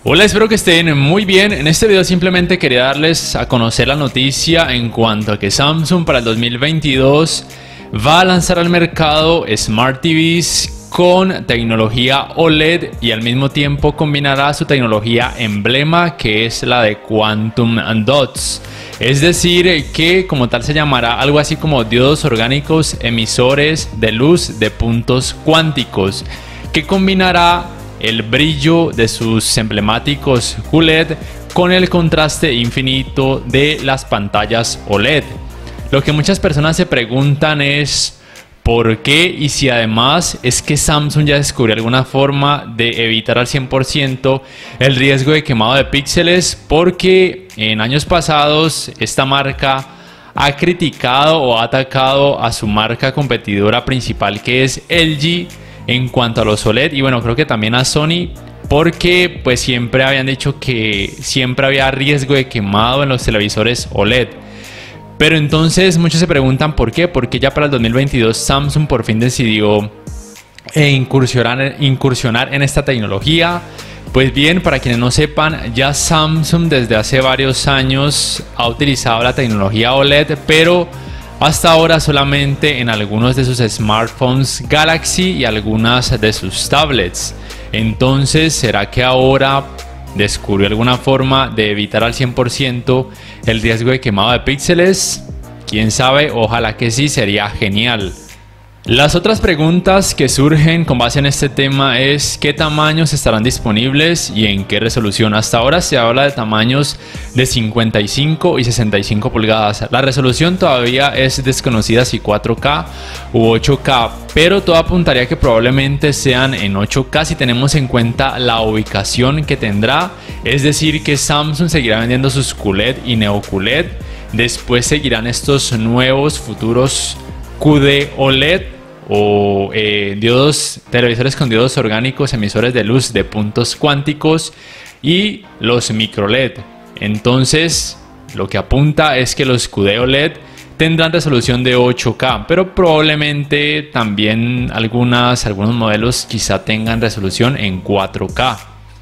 Hola, espero que estén muy bien. En este video simplemente quería darles a conocer la noticia en cuanto a que Samsung para el 2022 va a lanzar al mercado Smart TVs con tecnología OLED y al mismo tiempo combinará su tecnología emblema, que es la de Quantum Dots. Es decir, que como tal se llamará algo así como diodos orgánicos emisores de luz de puntos cuánticos, que combinará el brillo de sus emblemáticos QLED con el contraste infinito de las pantallas OLED. Lo que muchas personas se preguntan es ¿por qué? Y si además es que Samsung ya descubrió alguna forma de evitar al 100% el riesgo de quemado de píxeles, porque en años pasados esta marca ha criticado o ha atacado a su marca competidora principal, que es LG, en cuanto a los OLED, y bueno, creo que también a Sony, porque pues siempre habían dicho que siempre había riesgo de quemado en los televisores OLED. Pero entonces muchos se preguntan por qué, porque ya para el 2022 Samsung por fin decidió incursionar en esta tecnología. Pues bien, para quienes no sepan, ya Samsung desde hace varios años ha utilizado la tecnología OLED, pero hasta ahora solamente en algunos de sus smartphones Galaxy y algunas de sus tablets. Entonces, ¿será que ahora descubrió alguna forma de evitar al 100% el riesgo de quemado de píxeles? Quién sabe, ojalá que sí, sería genial. Las otras preguntas que surgen con base en este tema es ¿qué tamaños estarán disponibles y en qué resolución? Hasta ahora se habla de tamaños de 55 y 65 pulgadas. La resolución todavía es desconocida, si 4K u 8K, pero todo apuntaría que probablemente sean en 8K si tenemos en cuenta la ubicación que tendrá. Es decir, que Samsung seguirá vendiendo sus QLED y Neo QLED. Después seguirán estos nuevos futuros QD OLED o televisores con diodos orgánicos emisores de luz de puntos cuánticos y los micro LED. Entonces lo que apunta es que los QD OLED tendrán resolución de 8K, pero probablemente también algunos modelos quizá tengan resolución en 4K.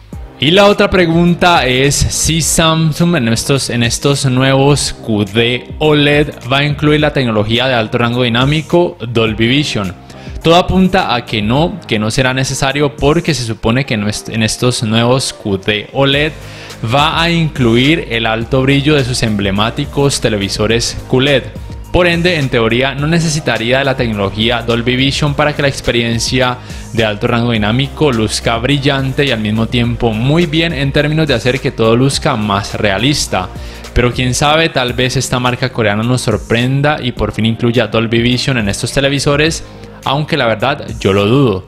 Y la otra pregunta es si Samsung en estos nuevos QD OLED va a incluir la tecnología de alto rango dinámico Dolby Vision. Todo apunta a que no será necesario, porque se supone que en estos nuevos QD OLED va a incluir el alto brillo de sus emblemáticos televisores QLED. Por ende, en teoría, no necesitaría de la tecnología Dolby Vision para que la experiencia de alto rango dinámico luzca brillante y al mismo tiempo muy bien en términos de hacer que todo luzca más realista. Pero quién sabe, tal vez esta marca coreana nos sorprenda y por fin incluya Dolby Vision en estos televisores, aunque la verdad yo lo dudo.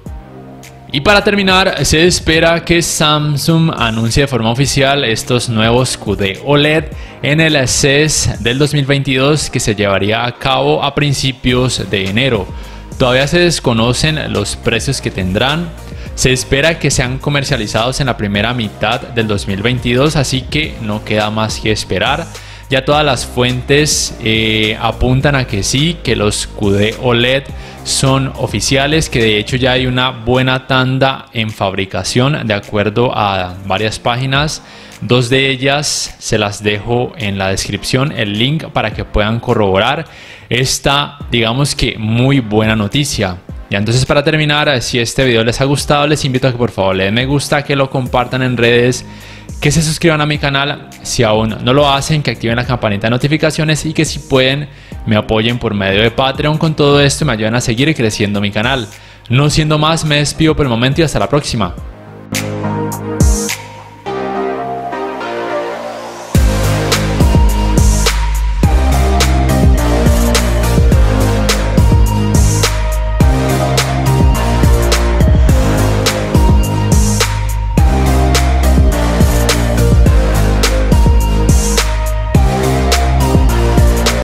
Y para terminar, se espera que Samsung anuncie de forma oficial estos nuevos QD OLED en el CES del 2022, que se llevaría a cabo a principios de enero. Todavía se desconocen los precios que tendrán. Se espera que sean comercializados en la primera mitad del 2022, así que no queda más que esperar. Ya todas las fuentes apuntan a que sí, que los QD OLED son oficiales, que de hecho ya hay una buena tanda en fabricación de acuerdo a varias páginas. Dos de ellas se las dejo en la descripción, el link, para que puedan corroborar esta, digamos que muy buena noticia. Ya, entonces, para terminar, si este video les ha gustado, les invito a que por favor le den me gusta, que lo compartan en redes, que se suscriban a mi canal si aún no lo hacen, que activen la campanita de notificaciones y que si pueden me apoyen por medio de Patreon. Con todo esto me ayudan a seguir creciendo mi canal. No siendo más, me despido por el momento y hasta la próxima.